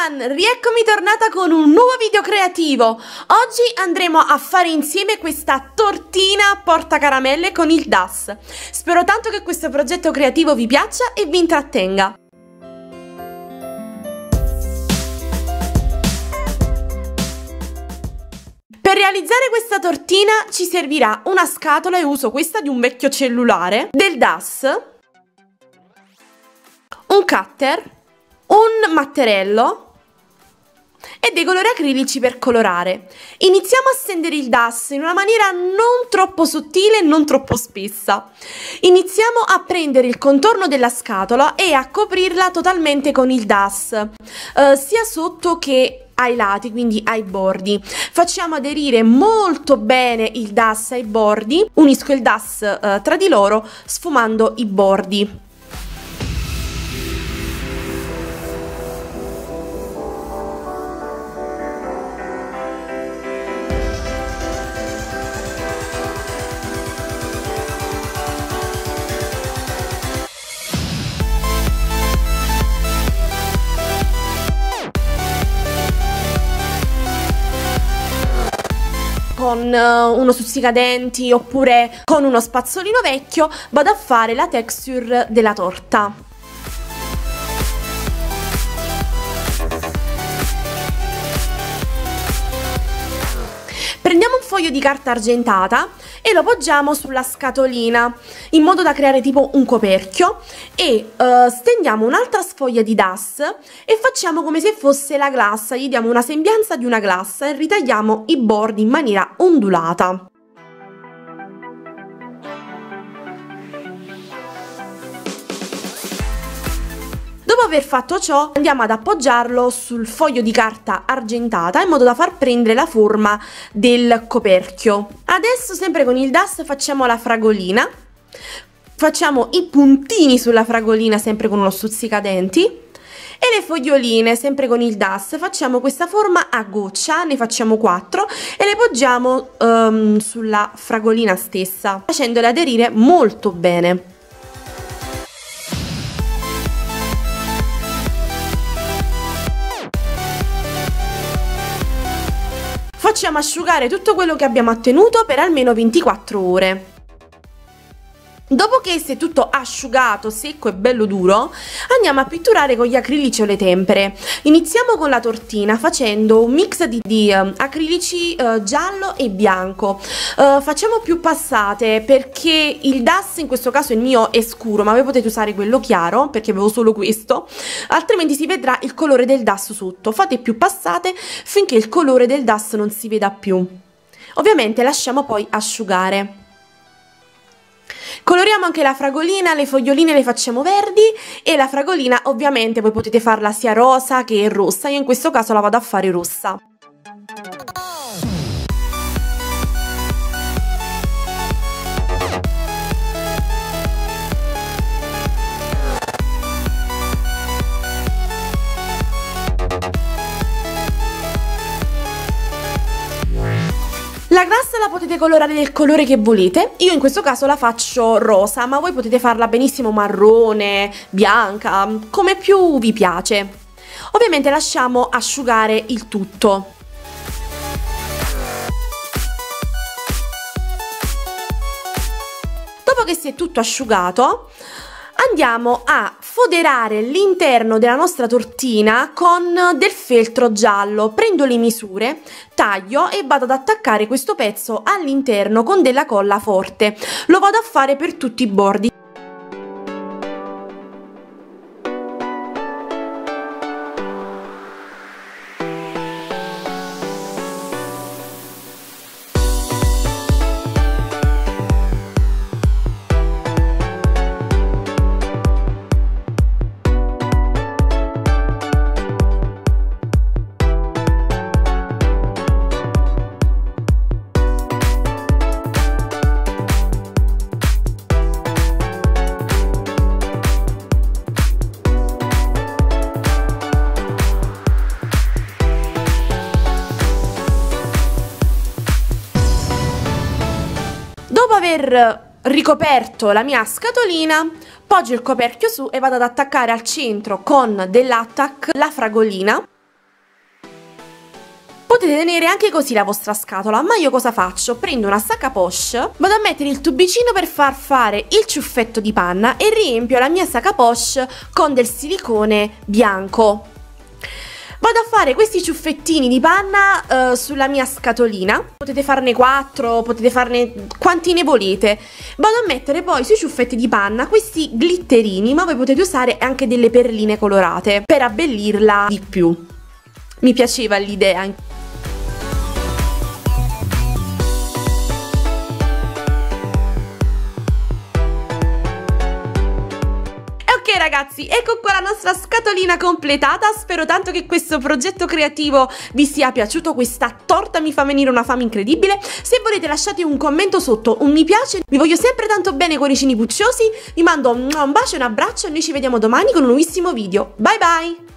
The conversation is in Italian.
everyone! Rieccomi tornata con un nuovo video creativo. Oggi andremo a fare insieme questa tortina porta caramelle con il DAS. Spero tanto che questo progetto creativo vi piaccia e vi intrattenga. Per realizzare questa tortina ci servirà una scatola, e uso questa di un vecchio cellulare, del DAS, un cutter, un matterello e dei colori acrilici per colorare. Iniziamo a stendere il DAS in una maniera non troppo sottile e non troppo spessa. Iniziamo a prendere il contorno della scatola e a coprirla totalmente con il DAS, sia sotto che ai lati, quindi ai bordi. Facciamo aderire molto bene il DAS ai bordi, unisco il DAS tra di loro sfumando i bordi. Con uno stuzzicadenti oppure con uno spazzolino vecchio vado a fare la texture della torta. Prendiamo un foglio di carta argentata e lo poggiamo sulla scatolina in modo da creare tipo un coperchio e stendiamo un'altra sfoglia di DAS e facciamo come se fosse la glassa, gli diamo una sembianza di una glassa e ritagliamo i bordi in maniera ondulata. Dopo aver fatto ciò andiamo ad appoggiarlo sul foglio di carta argentata in modo da far prendere la forma del coperchio. Adesso sempre con il DAS facciamo la fragolina, facciamo i puntini sulla fragolina sempre con uno stuzzicadenti e le foglioline sempre con il DAS facciamo questa forma a goccia, ne facciamo 4 e le poggiamo sulla fragolina stessa facendole aderire molto bene. Facciamo asciugare tutto quello che abbiamo ottenuto per almeno 24 ore. Dopo che si è tutto asciugato, secco e bello duro, andiamo a pitturare con gli acrilici o le tempere. Iniziamo con la tortina facendo un mix di acrilici giallo e bianco. Facciamo più passate perché il DAS, in questo caso il mio è scuro, ma voi potete usare quello chiaro perché avevo solo questo, altrimenti si vedrà il colore del DAS sotto. Fate più passate finché il colore del DAS non si veda più. Ovviamente lasciamo poi asciugare. Coloriamo anche la fragolina, le foglioline le facciamo verdi e la fragolina ovviamente voi potete farla sia rosa che rossa, io in questo caso la vado a fare rossa. La glassa la potete colorare del colore che volete, io in questo caso la faccio rosa, ma voi potete farla benissimo marrone, bianca, come più vi piace. Ovviamente lasciamo asciugare il tutto. Dopo che si è tutto asciugato, andiamo a foderare l'interno della nostra tortina con del feltro giallo. Prendo le misure, taglio e vado ad attaccare questo pezzo all'interno con della colla forte. Lo vado a fare per tutti i bordi. Dopo aver ricoperto la mia scatolina, poggio il coperchio su e vado ad attaccare al centro con dell'attack la fragolina Potete tenere anche così la vostra scatola, ma io cosa faccio? Prendo una sacca poche, vado a mettere il tubicino per far fare il ciuffetto di panna e riempio la mia sacca poche con del silicone bianco. Vado a fare questi ciuffettini di panna sulla mia scatolina, potete farne 4, potete farne quanti ne volete. Vado a mettere poi sui ciuffetti di panna questi glitterini, ma voi potete usare anche delle perline colorate per abbellirla di più. Mi piaceva l'idea. Ok ragazzi, ecco qua la nostra scatolina completata. Spero tanto che questo progetto creativo vi sia piaciuto. Questa torta mi fa venire una fame incredibile. Se volete lasciate un commento sotto, un mi piace. Vi voglio sempre tanto bene, cuoricini pucciosi. Vi mando un bacio e un abbraccio e noi ci vediamo domani con un nuovissimo video. Bye bye!